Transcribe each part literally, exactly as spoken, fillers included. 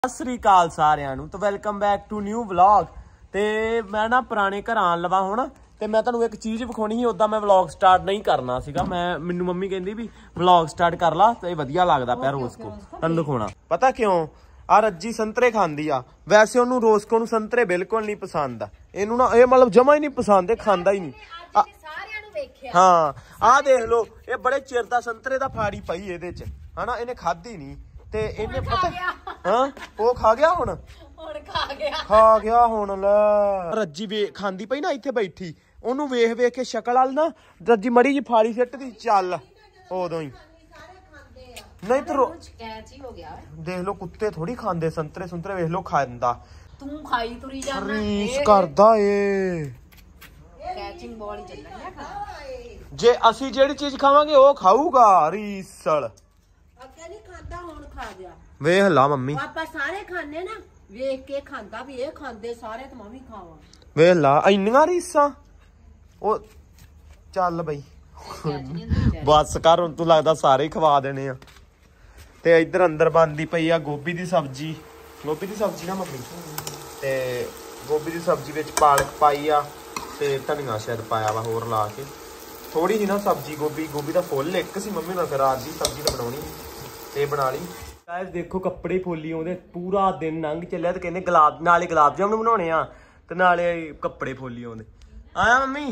सत श्री अकाल सारिਆਂ ਨੂੰ तो welcome back to new vlog. ਤੇ मैं ना पुराने घर आन लवा ਹੁਣ ਤੇ मैं ਤੁਹਾਨੂੰ एक चीज़ ਵਿਖਾਉਣੀ ਸੀ। ਉਦਾਂ मैं व्लॉग स्टार्ट नहीं करना ਸੀਗਾ। मैं ਮੈਨੂੰ ਮੰਮੀ ਕਹਿੰਦੀ ਵੀ व्लॉग स्टार्ट कर ला ਤੇ ਵਧੀਆ ਲੱਗਦਾ ਪਿਆ ਰੋਜ਼ ਕੋ ਤੁਹਾਨੂੰ ਦਿਖਾਉਣਾ। ਪਤਾ ਕਿਉਂ ਆ ਰੱਜੀ ਸੰਤਰੇ ਖਾਂਦੀ ਆ। ਵੈਸੇ ਉਹਨੂੰ ਰੋਜ਼ ਕੋ ਨੂੰ ਸੰਤਰੇ ਬਿਲਕੁਲ ਨਹੀਂ ਪਸੰਦ ਆ। ਇਹਨੂੰ ਨਾ ਇਹ ਮਤਲਬ ਜਮਾ ਹੀ ਨਹੀਂ ਪਸੰਦ, ਇਹ ਖਾਂਦਾ ਹੀ ਨਹੀਂ। हाँ आ देख लो ये बड़े चिर दा संतरे दा फाड़ी पई ਇਹਦੇ ਚ हना, इन्हें खाधी नहीं ते इन्हें पता हाँ वो खा गया हुण हुण खा गया खा गया हुण लै रज्जी वे खांदी पई ना इत्थे बैठी ओनू वेख वेख के शक्ल वाल ना रज्जी मड़ी जी फाड़ी सिट दी चल उदों ही नहीं तो कैच ही हो गया। देख लो कुत्ते थोड़ी खांदे संतरे संतरे, वेख लो खांदा तू खाई तुरी जाना रीस करदा ए कैचिंग बॉल ही चलना है। जे असी जेड़ी चीज खावांगे वो खाऊगा रीसल अगे नहीं खांदा हुण खा गया। वेख ला मम्मी पापा सारे खाने ना वेख के खांदा भी ए खांदे सारे ते मैं भी खावां। वेख ला इन्नियां रीसां ओ चल बई बस कर हुण तू लगदा सारे ही खवा देने आ। ते इधर अंदर बनदी पई आ गोभी दी सब्जी, गोभी दी सब्जी ना मम्मी ते गोभी दी सब्जी विच पालक पाई आ ते धनिया शायद पाया वा होर ला के थोड़ी ही ना सब्जी। गोभी गोभी का फुल एक सी मम्मी ने रात की सब्जी तो बनानी ते बना ली। गाइस देखो कपड़े फुल्ली आउंदे पूरा दिन लंघ चलिया ते कहंदे गुलाब नाले गुलाब जामुन बनाने आ ते नाले कपड़े फुल्ली आउंदे। आया मम्मी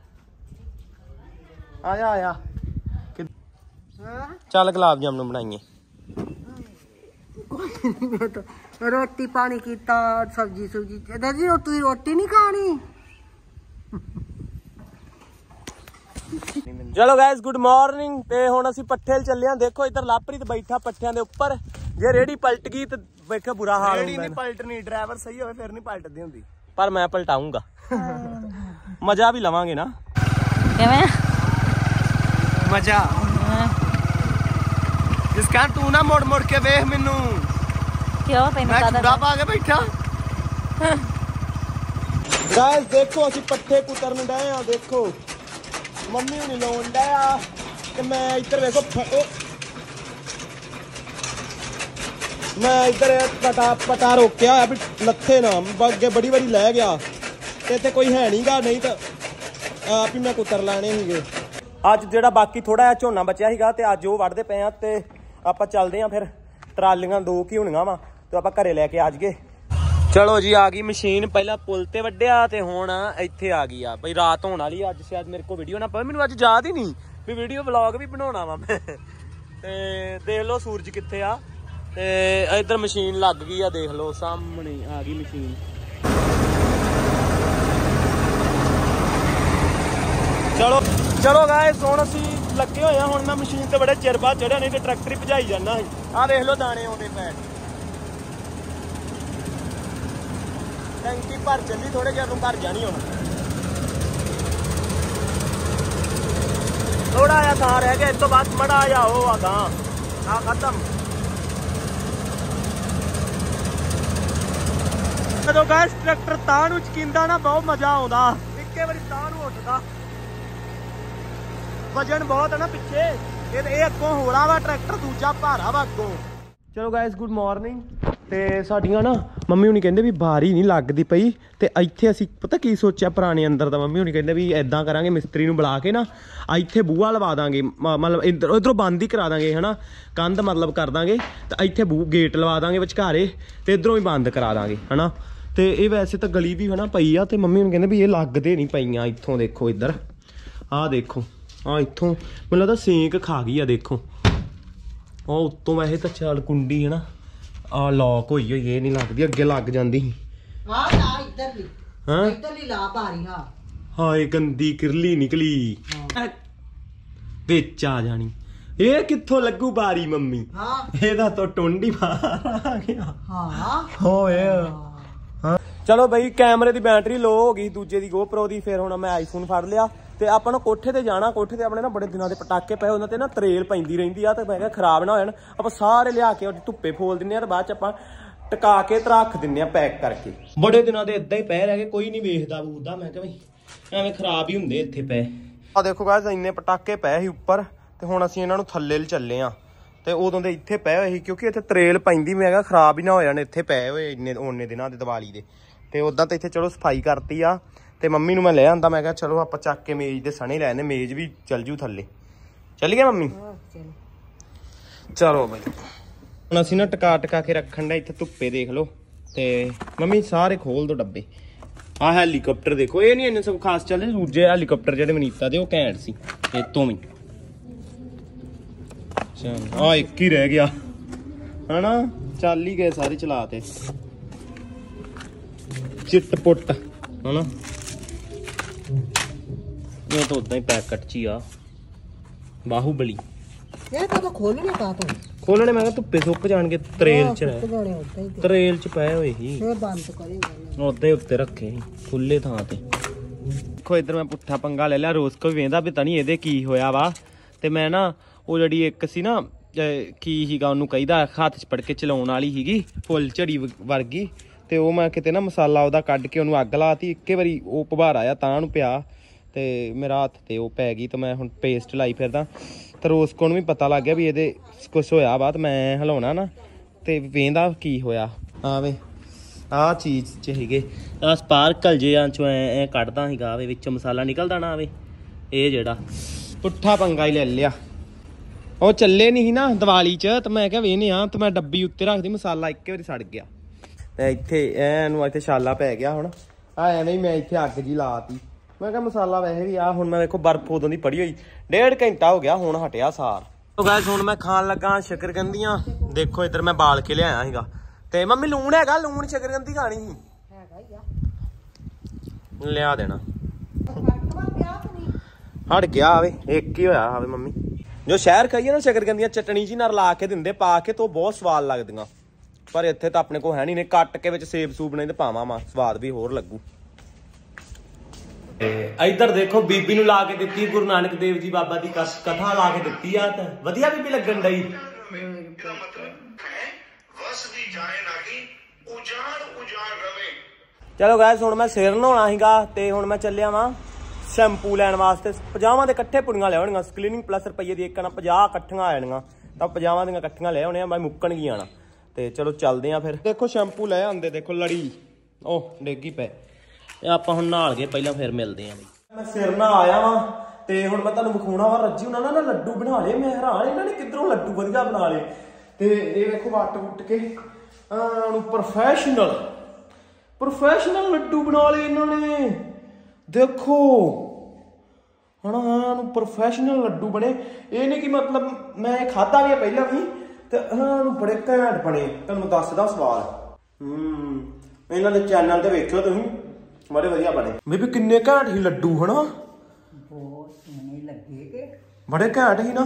आया आया चल गुलाब जामुन बनाइए। रोटी पानी कीता सब्जी सुब्जी दादी तू रोटी नहीं खानी। चलो गाइस गुड मॉर्निंग ते हुण असीं पट्ठे चले। देखो इधर लापरीत बैठा पट्ठियां दे उपर, जे रेड़ी पलट गई तो देखो बुरा हाल होंदा। रेड़ी नहीं पलटनी, ड्राइवर सही होवे फिर नहीं पलटदी हुंदी, पर मैं पलटाऊंगा मजा भी लवांगे ना किवें मजा जिसका तू ना मोड़ मोड़ के वेख मैनू क्यों तैनूं मैं चूड़ा पा के बैठा। गाइस देखो असीं पट्ठे कुतरन डे आ। देखो मम्मी हुणी लाउण डे आ ते मैं इधर देखो मैं इधर पटा पटा रोकिया है भी लथे ना अगे बड़ी बड़ी लै गया ते इत्थे कोई है नहीं गा, नहीं तो आप ही मैं कुतर लैणे सीगे। अज जिहड़ा बाकी थोड़ा जिहा झोना बचिया सीगा ते अज ओह वढ़दे पे आ ते आपां चलदे आ। फिर ट्रालियां दो की होणीआं वा ते आपां घरे लैके आ जाईए। चलो जी आ गई मशीन, पहला पुल ते वड्डिया ते हुण इत्थे आ गई आ बई रात होने वाली। अज शायद मेरे को वीडियो ना पवे, मैनूं अज याद ही नहीं भी वीडियो व्लॉग भी बनाउणा वा मैं ते देख लो सूरज कित्थे आ ते इधर मशीन लग गई आ। देख लो सामने आ गई मशीन। चलो चलो गाइस हुण असीं लगे होए आ। हुण मैं मशीन ते बड़े चिर बाद चढ़िया, नहीं तो ट्रैक्टर ही भजाई जाना सी। आ देख लो दाने आउंदे पए, टंकी भर चली, थोड़े चिर भर जानी। हुण थोड़ा जा थां रह गया, इस तो बाद मड़ा जा हो आगा आ खत्म। जो गैस ट्रैक्टर तां नूं चकींदा ना बहुत मजा आउंदा, इक्के वारी तां नूं उठदा। वजन बहुत है ना पिछे, ये अगों होड़ा वा ट्रैक्टर, दूजा भारा वा अगों। चलो गाइस गुड मॉर्निंग। ते साडियां ना मम्मी हुणी कहंदे भी बारी नहीं लगदी पई ते इत्थे असीं पता की सोचिया पुराने अंदर दा। मम्मी हुणी कहंदे भी इदां करांगे मिस्त्री नूं बुला के ना इत्थे बूहा लवा दांगे, मतलब इधर इधरों बंद ही करा दांगे है ना, कंध मतलब कर दांगे ते इत्थे बू गेट लवा दांगे विचकारे ते इधरों भी बंद करा दांगे है ना। ते ये वैसे तो गली भी है ना पई आ ते मम्मी हुणी कहंदे भी ये लगदे नहीं पईयां। इत्थों देखो इधर आ देखो आ इत्थों मैनूं लगदा सेंक खा गई आ। देखो ਉਹ ਉੱਤੋਂ ਵੈਸੇ ਤਾਂ ਚੱਲ ਕੁੰਡੀ ਹੈ ਨਾ ਆ ਲੌਕ ਹੋਈ ਹੋਈ, ਇਹ ਨਹੀਂ ਲੱਗਦੀ, ਅੱਗੇ ਲੱਗ ਜਾਂਦੀ ਸੀ। ਹਾਂ ਲਾ ਇੱਧਰਲੀ ਹਾਂ ਇੱਧਰਲੀ ਲਾ ਭਾਰੀ। ਹਾਂ ਹਾਏ ਗੰਦੀ ਕਿਰਲੀ ਨਿਕਲੀ ਵਿੱਚ ਆ ਜਾਣੀ। ਇਹ ਕਿੱਥੋਂ ਲੱਗੂ ਬਾਰੀ ਮੰਮੀ? ਹਾਂ ਇਹਦਾ ਤਾਂ ਟੁੰਡੀ ਬਾਹਰ ਆ ਗਿਆ। ਹਾਂ ਹੋਏ ਹਾਂ। ਚਲੋ ਬਈ ਕੈਮਰੇ ਦੀ ਬੈਟਰੀ ਲੋ ਹੋ ਗਈ ਦੂਜੇ ਦੀ GoPro ਦੀ। ਫਿਰ ਹੁਣ ਮੈਂ ਆਈਫੋਨ ਫੜ ਲਿਆ ਤੇ ਆਪਾਂ ਨੂੰ ਕੋਠੇ ਤੇ ਜਾਣਾ। ਕੋਠੇ ਤੇ ਆਪਣੇ ਨਾ ਬੜੇ ਦਿਨਾਂ ਦੇ ਪਟਾਕੇ ਪਏ, ਉਹਨਾਂ ਤੇ ਨਾ ਤਰੇਲ ਪੈਂਦੀ ਰਹਿੰਦੀ ਆ ਤੇ ਮੈਂ ਕਿਹਾ ਖਰਾਬ ਨਾ ਹੋ ਜਾਣ। ਆਪਾਂ ਸਾਰੇ ਲਿਆ ਕੇ ਧੁੱਪੇ ਫੋਲ ਦਿੰਦੇ ਆ ਤੇ ਬਾਅਦ ਚ ਆਪਾਂ ਟਿਕਾ ਕੇ ਤੇ ਰੱਖ ਦਿੰਦੇ ਆ ਪੈਕ ਕਰਕੇ। ਬੜੇ ਦਿਨਾਂ ਦੇ ਇਦਾਂ ਹੀ ਪਏ ਰਹਿ ਗਏ, ਕੋਈ ਨਹੀਂ ਵੇਖਦਾ ਬੂਦਾ। ਮੈਂ ਕਿਹਾ ਬਈ ਐਵੇਂ ਖਰਾਬ ਹੀ ਹੁੰਦੇ ਇੱਥੇ ਪਏ। ਆ ਦੇਖੋ ਗਾਇਸ ਇੰਨੇ ਪਟਾਕੇ ਪਏ ਸੀ ਉੱਪਰ ਤੇ ਹੁਣ ਅਸੀਂ ਇਹਨਾਂ ਨੂੰ ਥੱਲੇ ਚੱਲੇ ਆ ਤੇ ਉਦੋਂ ਦੇ ਇੱਥੇ ਪਏ ਹੋਏ ਸੀ ਕਿਉਂਕਿ ਇੱਥੇ ਤਰੇਲ ਪੈਂਦੀ ਮੈਂ ਕਿਹਾ ਖਰਾਬ ਹੀ ਨਾ ਹੋ ਜਾਣ ਇੱਥੇ ਪਏ ਹੋਏ ਇੰਨੇ ਓਨੇ ਦਿਨਾਂ ਦੇ ਦੀਵਾਲੀ ਦੇ। ਤੇ ਉਦਾਂ ਤਾਂ ਇੱਥੇ ਚਲੋ ਸਫਾਈ ਕਰਤੀ ਆ ਤੇ ਮੰਮੀ ਨੂੰ ਮੈਂ ਲੈ ਆਂਦਾ ਮੈਂ ਕਿਹਾ ਚਲੋ ਆਪਾਂ ਚੱਕ ਕੇ ਮੇਜ਼ ਦੇ ਸਣੇ ਲੈ ਆਨੇ ਮੇਜ਼ ਵੀ ਚੱਲ ਜੂ ਥੱਲੇ। ਚੱਲੀਏ ਮੰਮੀ? ਚਲੋ ਬਈ ਹੁਣ ਅਸੀਂ ਨਾ ਟਕਾ ਟਕਾ ਕੇ ਰੱਖਣ ਦਾ ਇੱਥੇ ਧੁੱਪੇ ਦੇਖ ਲਓ। ਤੇ ਮੰਮੀ ਸਾਰੇ ਖੋਲ ਦੋ ਡੱਬੇ। ਆਹ ਹੈਲੀਕਾਪਟਰ ਦੇਖੋ ਇਹ ਨਹੀਂ ਇੰਨੇ ਸਭ ਖਾਸ ਚੱਲੇ ਦੂਜੇ ਹੈਲੀਕਾਪਟਰ ਜਿਹੜੇ ਮਨੀਤਾ ਦੇ ਉਹ ਘੈਂਟ ਸੀ ਇਹ ਤੋਂ ਵੀ। ਚਲ ਆ ਇੱਕ ਹੀ ਰਹਿ ਗਿਆ ਹਨਾ ਚੱਲ ਹੀ ਗਏ ਸਾਰੇ ਚਲਾ ਤੇ ਚਿੱਟ ਪੁੱਟ ਹਨਾ ਇਹ ਤਾਂ ਉਦਾਂ ਹੀ ਪੈਕਟ ਚ ਹੀ ਆ ਬਾਹੂਬਲੀ। ਇਹ ਤਾਂ ਖੋਲਣੇ ਕਾ ਤੂੰ ਖੋਲਣੇ ਮੈਂ ਕਿਹਾ ਧੁੱਪੇ ਸੁੱਕ ਜਾਣਗੇ ਤਰੇਲ ਚ ਰਹਿ ਤਰੇਲ ਚ ਪਏ ਹੋਏ ਸੀ ਇਹ ਬੰਦ ਕਰੇਗਾ ਉੱਤੇ ਉੱਤੇ ਰੱਖੇ ਸੀ ਖੁੱਲੇ ਥਾਂ ਤੇ। ਦੇਖੋ ਇੱਧਰ ਮੈਂ ਪੁੱਠਾ ਪੰਗਾ ਲੈ ਲਿਆ ਰੋਜ਼ ਕੋਈ ਵੇਂਦਾ ਵੀ ਤਾਂ ਨਹੀਂ ਇਹਦੇ ਕੀ ਹੋਇਆ ਵਾ। ਤੇ ਮੈਂ ਨਾ ਉਹ ਜਿਹੜੀ ਇੱਕ ਸੀ ਨਾ ਕੀ ਸੀਗਾ ਉਹਨੂੰ ਕਹੀਦਾ ਹੱਥ ਚ ਫੜ ਕੇ ਚਲਾਉਣ ਵਾਲੀ ਸੀਗੀ ਫੁੱਲ ਝੜੀ ਵਰਗੀ ਤੇ ਉਹ ਮੈਂ ਕਿਤੇ ਨਾ ਮਸਾਲਾ ਉਹਦਾ ਕੱਢ ਕੇ ਉਹਨੂੰ ਅੱਗ ਲਾਤੀ ਇੱਕੇ ਵਾਰੀ ਉਹ ਭਬਾਰ ਆਇਆ ਤਾਂ ਨੂੰ ਪਿਆ ਤੇ ਮੇਰਾ ਹੱਥ ਤੇ ਉਹ ਪੈ ਗਈ ਤੇ ਮੈਂ ਹੁਣ ਪੇਸਟ ਲਾਈ ਫਿਰਦਾ। ਤੇ ਰੋਸਕੋ ਨੂੰ ਵੀ ਪਤਾ ਲੱਗ ਗਿਆ ਵੀ ਇਹਦੇ ਕੁਛ ਹੋਇਆ ਵਾ ਤੇ ਮੈਂ ਹਿਲਾਉਣਾ ਨਾ ਤੇ ਵੇਂਦਾ ਕੀ ਹੋਇਆ ਆਵੇ ਆਹ ਚੀਜ਼ ਚ ਸੀਗੇ ਆਹ ਸਪਾਰਕਲ ਜੇ ਚੋਂ ਐ ਕੱਢਦਾ ਸੀਗਾ ਆਵੇ ਵਿੱਚੋਂ ਮਸਾਲਾ ਨਿਕਲਦਾ ਨਾ ਆਵੇ ਇਹ ਜਿਹੜਾ ਪੁੱਠਾ ਪੰਗਾ ਹੀ ਲੈ ਲਿਆ। ਉਹ ਚੱਲੇ ਨਹੀਂ ਸੀ ਨਾ ਦੀਵਾਲੀ ਚ ਤੇ ਮੈਂ ਕਿਹਾ ਵੇਹਨੇ ਆ ਤੇ ਮੈਂ ਡੱਬੀ ਉੱਤੇ ਰੱਖਦੀ ਮਸਾਲਾ ਇੱਕੇ ਵਾਰੀ ਸੜ ਗਿਆ ਤੇ ਇੱਥੇ ਇਹਨੂੰ ਇੱਥੇ ਛਾਲਾ ਪੈ ਗਿਆ ਹੁਣ ਆ ਐਵੇਂ ਹੀ ਮੈਂ ਇੱਥੇ ਅੱਗ ਜੀ ਲਾਤੀ। ਮੈਂ ਕਿਹਾ ਮਸਾਲਾ ਵੈਸੇ ਵੀ ਆ ਹੁਣ ਮੈਂ ਵੇਖੋ ਬਰਫ ਉਦੋਂ ਦੀ ਪੜੀ ਹੋਈ ਡੇਢ ਘੰਟਾ ਹੋ ਗਿਆ ਹੁਣ ਹਟਿਆ ਸਾਰ। ਤੋ ਗਾਇਸ ਹੁਣ ਮੈਂ ਖਾਣ ਲੱਗਾ ਸ਼ਕਰਕੰਦੀਆਂ ਦੇਖੋ ਇੱਧਰ ਮੈਂ ਬਾਲ ਕੇ ਲਿਆਇਆ ਸੀਗਾ ਤੇ ਮੰਮੀ ਲੂਣ ਹੈਗਾ ਲੂਣ ਸ਼ਕਰਕੰਦੀ ਖਾਣੀ ਸੀ ਲਿਆ ਦੇਣਾ ਹਟ ਗਿਆ ਆਵੇ ਇੱਕ ਹੀ ਹੋਇਆ ਆਵੇ ਮੰਮੀ ਜੋ ਸ਼ਹਿਰ ਖਾਈਏ ਨਾ ਸ਼ਕਰਕੰਦੀਆਂ ਚਟਣੀ ਜੀ ਨਾਲ ਲਾ ਕੇ ਦਿੰਦੇ ਪਾ ਕੇ ਤੋਂ ਬਹੁਤ ਸਵਾਦ ਲੱਗਦੀਆਂ ਪਰ ਇੱਥੇ ਤਾਂ ਆਪਣੇ ਕੋਲ ਹੈ ਨਹੀਂ ਨੇ ਕੱਟ ਕੇ ਵਿੱਚ ਸੇਬ ਸੂਬ ਨਹੀਂ ਤੇ ਪਾਵਾਂ ਮਾ ਸਵਾਦ ਵੀ ਹੋਰ ਲੱਗੂ। ਇੱਧਰ ਦੇਖੋ ਬੀਬੀ ਨੂੰ ਲਾ ਕੇ ਦਿੱਤੀ ਗੁਰੂ ਨਾਨਕ ਦੇਵ ਜੀ ਬਾਬਾ ਦੀ ਕਥਾ ਲਾ ਕੇ ਦਿੱਤੀ ਆ ਤੇ ਵਧੀਆ ਬੀਬੀ ਲੱਗਣ ਡਈ। ਚਲੋ ਗਾਇਸ ਹੁਣ ਮੈਂ ਸਿਰ ਨਹਾਉਣਾ ਸੀਗਾ ਤੇ ਹੁਣ ਮੈਂ ਚੱਲਿਆ ਵਾਂ ਸ਼ੈਂਪੂ ਲੈਣ ਵਾਸਤੇ। ਪੰਜਾਹਾਂ ਦੇ ਇਕੱਠੇ ਪੁੜੀਆਂ ਲੈ ਆਉਣੀਆਂ ਕਲੀਨਿੰਗ ਪਲੱਸ ਰੁਪਈਏ ਦੀ ਇੱਕ ਨਾ ਪੰਜਾਹ ਇਕੱਠੀਆਂ ਆ ਜਾਣੀਆਂ ਤਾਂ ਪੰਜਾਹਾਂ ਦੀਆਂ ਇਕੱਠੀਆਂ ਲੈ ਆਉਣੀਆਂ ਮੈਂ ਮੁੱਕਣ ਗਈਆਂ ਨਾ ਤੇ ਚਲੋ ਚੱਲਦੇ ਆ ਫਿਰ। ਦੇਖੋ ਸ਼ੈਂਪੂ ਲੈ ਆਉਂਦੇ ਦੇਖੋ ਲੜੀ ਉਹ ਡੇਗੀ ਪਏ ਤੇ ਆਪਾਂ ਹੁਣ ਨਹਾਲ ਗਏ ਪਹਿਲਾਂ ਫਿਰ ਮਿਲਦੇ ਆ। ਮੈਂ ਸਿਰ ਨਾ ਆਇਆ ਵਾਂ ਤੇ ਹੁਣ ਮੈਂ ਤੁਹਾਨੂੰ ਵਿਖਾਉਣਾ ਵਾ ਰੱਜੀ ਉਹਨਾਂ ਨੇ ਨਾ ਲੱਡੂ ਬਣਾ ਲਏ ਮੈਂ ਹੈਰਾਨ ਇਹਨਾਂ ਨੇ ਕਿੱਧਰੋਂ ਲੱਡੂ ਵਧੀਆ ਬਣਾ ਲਏ ਤੇ ਇਹ ਵੇਖੋ ਵੱਟ ਵੁੱਟ ਕੇ ਉਹਨੂੰ ਪ੍ਰੋਫੈਸ਼ਨਲ ਪ੍ਰੋਫੈਸ਼ਨਲ ਲੱਡੂ ਬਣਾ ਲਏ ਇਹਨਾਂ ਨੇ ਦੇਖੋ ਹਣਾ ਨੂੰ ਪ੍ਰੋਫੈਸ਼ਨਲ ਲੱਡੂ ਬਣੇ। ਇਹ ਨਹੀਂ ਕਿ ਮਤਲਬ ਮੈਂ ਖਾਧਾ ਵੀ ਪਹਿਲਾਂ ਵੀ ਤੇ ਇਹਨਾਂ ਨੂੰ ਬੜੇ ਘੈਂਟ ਬਣੇ ਤੁਹਾਨੂੰ ਦੱਸਦਾ ਸਵਾਲ ਹਮ ਇਹਨਾਂ ਦੇ ਚੈਨਲ ਤੇ ਵੇਖਿਓ ਤੁਸੀਂ ਬੜੇ ਵਧੀਆ ਬਣੇ। ਬੀਬੀ ਕਿੰਨੇ ਘੈਂਟ ਸੀ ਲੱਡੂ ਹਨਾ ਬਹੁਤ ਸੋਹਣੇ ਲੱਗੇ ਬੜੇ ਘੈਂਟ ਸੀ ਨਾ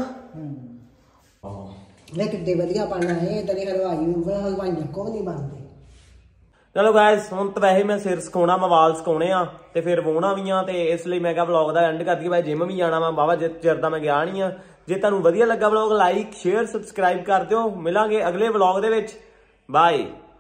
ਲੈ ਕਿੱਡੇ ਵਧੀਆ ਬਣਨਾ ਹੈ ਇਦਾਂ ਦੇ ਹਲਵਾਈ ਹਲਵਾਈਆਂ ਕੋ ਨਹੀਂ ਬਣਦੇ। ਚਲੋ ਗਾਇਸ ਹੁਣ ਤਾਂ ਵੈਸੇ ਮੈਂ ਸਿਰ ਸਿਕਾਉਣਾ ਮੈਂ ਵਾਲ ਸਿਕਾਉਣੇ ਆ ਤੇ ਫਿਰ ਵਾਹੁਣਾ ਵੀ ਆ ਤੇ ਇਸ ਲਈ ਮੈਂ ਕਿਹਾ ਵਲੌਗ ਦਾ ਐਂਡ ਕਰ ਦਈਏ ਭਾਈ ਜਿਮ ਵੀ ਜਾਣਾ ਵਾ ਬਾਬਾ ਜੇ ਚਿਰ ਦਾ ਮੈਂ ਗਿਆ ਨਹੀਂ ਆ। ਜੇ ਤੁਹਾਨੂੰ ਵਧੀਆ ਲੱਗਾ ਵਲੌਗ ਲਾਈਕ ਸ਼ੇਅਰ ਸਬਸਕ੍ਰਾਈਬ ਕਰ ਦਿਓ। ਮਿਲਾਂਗੇ ਅਗਲੇ ਵਲੌਗ ਦੇ ਵਿੱਚ ਬਾਏ।